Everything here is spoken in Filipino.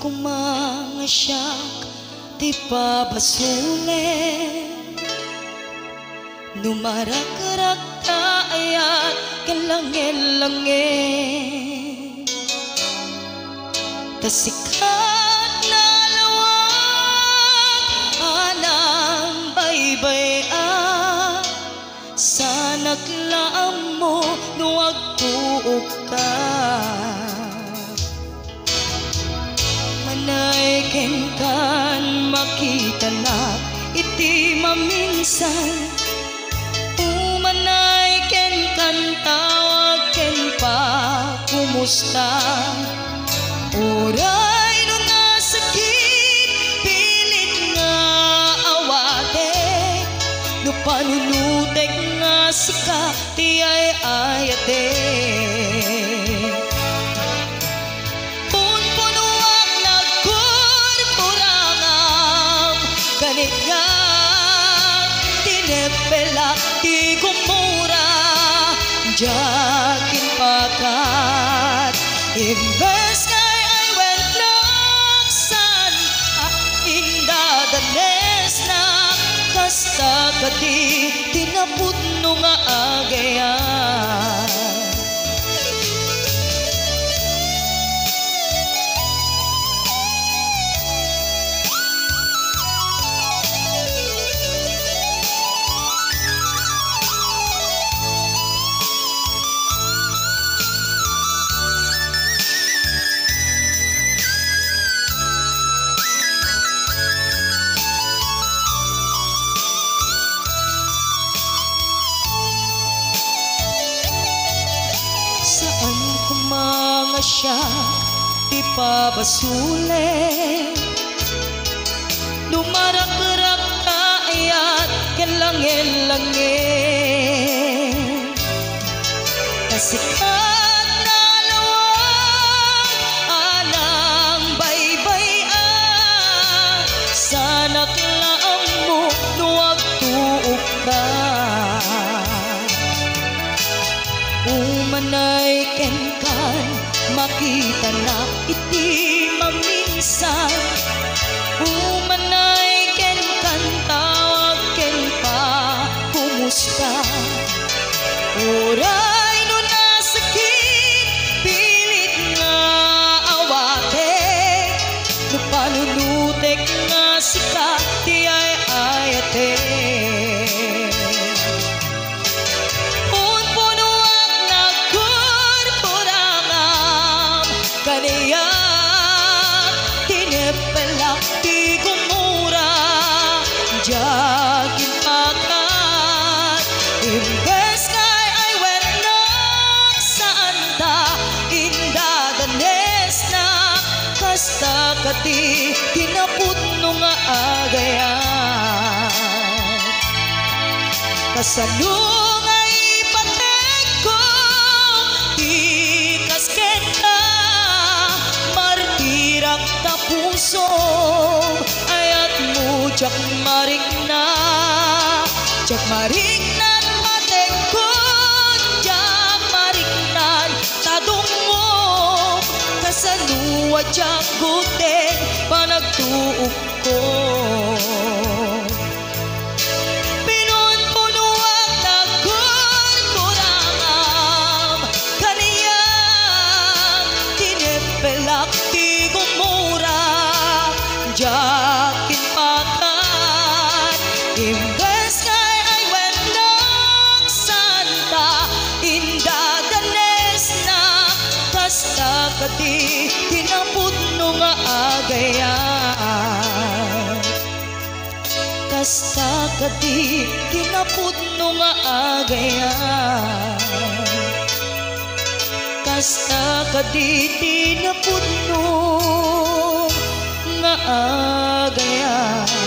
kumangasyak di pabasulen Numarak-rak taayat kalangin-langin Tasikat na lawak anang baybay-an Sa naglaam mo nuwag tuog ka Manay kenkan makita na iti maminsan Umanay kenkan tawag ken pa kumusta Oray no nasakit pilit nga awate No panunutek nga sika ti ay ayate Punpunuak nagkurkurangam Ganit nga tinepelak ti kumura Jakin pakat Imbes kay I went laksan Indadanes na Kasta kadi tinaput no nga agayan Saan kumangasyak di pabasulen Numarak-rak taayat kalangin-langin Tasikat na lawak anang baybay-an Sa naklaam mo nuwag tuog ka Umanay kenkan makita na iti maminsan Umanay kenkan tawag ken pa kumusta Oray no nasakit pilit nga awate No panunutek nga sika ti ay ayate Kaniyak tinepelak ti kumura Jakin pakat Imbes kay I went nagsaan ta Indadanes na Kasta kadi tinaput no nga agayan Kasalung ay patek ko Di kasket ka Martirak ta puso Ayat mo jak marikna Jak mariknan patek ko Jak mariknan tadong mo Kasanuwa jak guten panagtuog ko Pelak ti gumura Jakin pakat Imbes kay I went laksan ta Indadanes na Kasta kadi tinaput no nga agayan Kasta kadi tinaput no nga agayan Kasta kadi tinaput no nga agayan